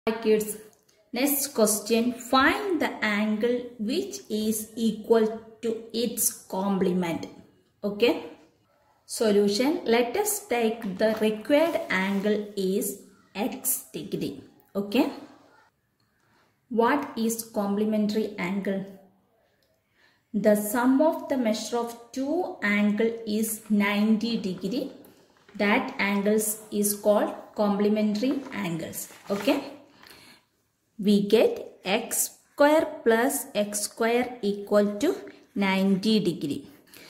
Hi kids, next question, find the angle which is equal to its complement. Okay, solution, let us take the required angle is x degree. Okay, what is complementary angle? The sum of the measure of two angle is 90 degree. That angles is called complementary angles. Okay, we get x square plus x square equal to 90 degree.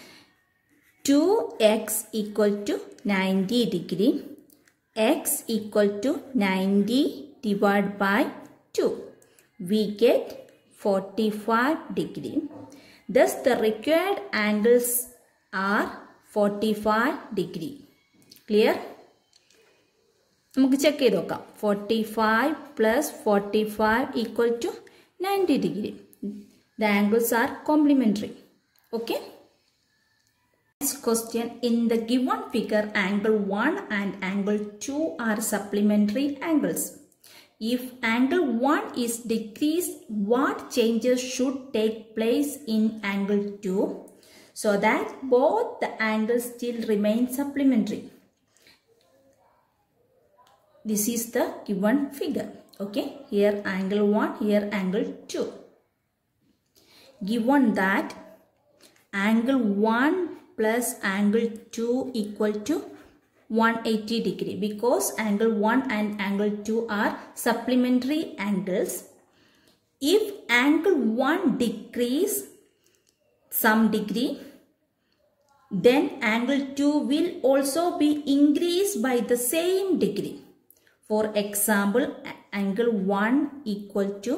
2x equal to 90 degree. X equal to 90 divided by 2. We get 45 degree. Thus the required angles are 45 degree. Clear? നമുക്ക് check ചെയ്ത് നോക്കാം. 45 plus 45 equal to 90 degree. The angles are complementary. Okay. Next question. In the given figure, angle 1 and angle 2 are supplementary angles. If angle 1 is decreased, what changes should take place in angle 2 so that both the angles still remain supplementary? This is the given figure. Okay, here angle 1, here angle 2. Given that angle 1 plus angle 2 equal to 180 degree, because angle 1 and angle 2 are supplementary angles. If angle 1 decrease some degree, then angle 2 will also be increased by the same degree. For example, angle 1 equal to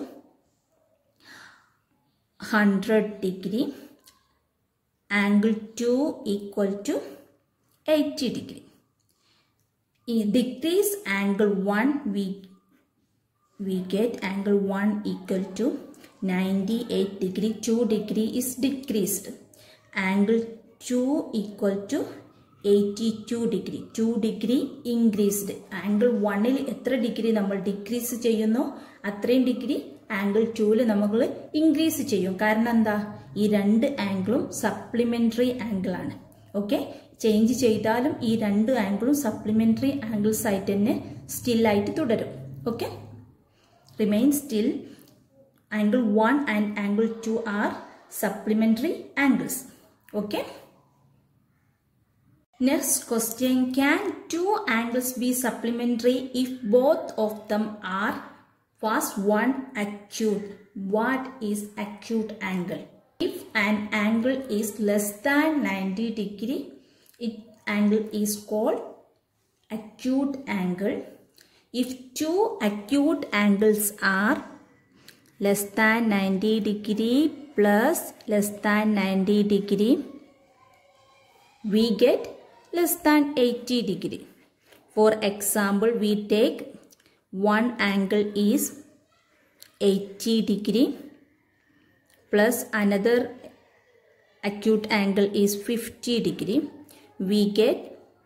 100 degree, angle 2 equal to 80 degree. In decrease angle 1, we get angle 1 equal to 98 degree, 2 degree is decreased. Angle 2 equal to 82 degree, 2 degree increased. Angle 1 il etra degree nammal decrease cheyyunno atrayum degree angle 2 il namakku increase cheyyum. Karanam endha ee rendu angle um supplementary angle aanu. Okay, change ചെയ്താലും ഈ രണ്ട് ആംഗിളും supplementary angles ആയിട്ട് തന്നെ still ആയിട്ട് തുടരും. Okay, remain still. Angle 1 and angle 2 are supplementary angles. Okay. Next question, can two angles be supplementary if both of them are first one acute? What is acute angle? If an angle is less than 90 degree, its angle is called acute angle. If two acute angles are less than 90 degree plus less than 90 degree, we get less than 80 degree. For example, we take one angle is 80 degree plus another acute angle is 50 degree. We get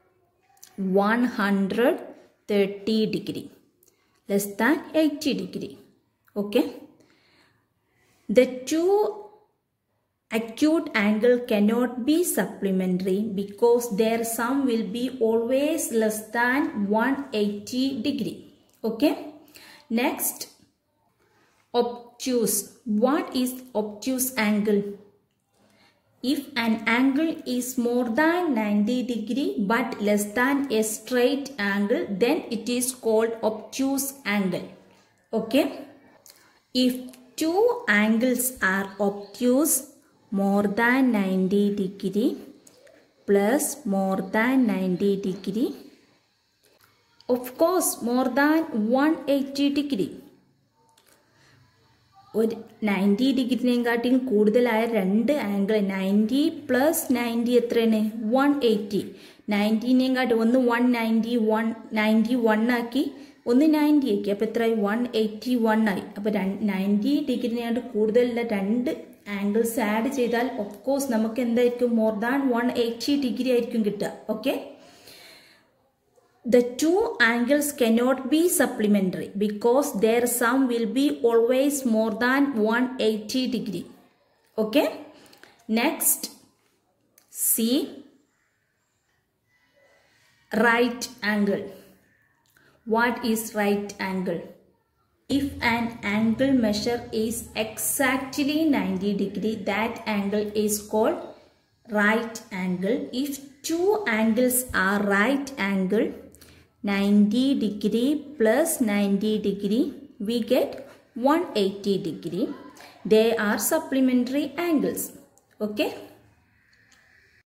130 degree, less than 80 degree. Okay. The two acute angle cannot be supplementary because their sum will be always less than 180 degree. Okay. Next, obtuse. What is obtuse angle? If an angle is more than 90 degree but less than a straight angle, then it is called obtuse angle. Okay. If two angles are obtuse, more than 90 degree plus more than 90 degree, of course more than 180 degree. ഒരു 90 ഡിഗ്രിനെക്കാട്ടിയും കൂടുതലായ രണ്ട് angle 90 plus 90 എത്രയാണ് 180. 90നെക്കാട്ടി ഒന്ന് 190 191 ആക്കി ഒന്ന് 90 ആക്കി, അപ്പോൾ എത്രയായി 181 ആയി. അപ്പോൾ 90 ഡിഗ്രിനെക്കാട്ടി കൂടുതലുള്ള രണ്ട് ആംഗിൾസ് ആഡ് ചെയ്താൽ ഓഫ് കോഴ്സ് നമുക്ക് എന്തായിരിക്കും മോർ ദാൻ 180 ഡിഗ്രി ആയിരിക്കും കിട്ടുക. Okay, the two angles cannot be supplementary because their sum will be always more than 180 degree. Okay. Next, see right angle. What is right angle? If an angle measure is exactly 90 degree, that angle is called right angle. If two angles are right angle, 90 degree plus 90 degree, we get 180 degree. They are supplementary angles. Okay.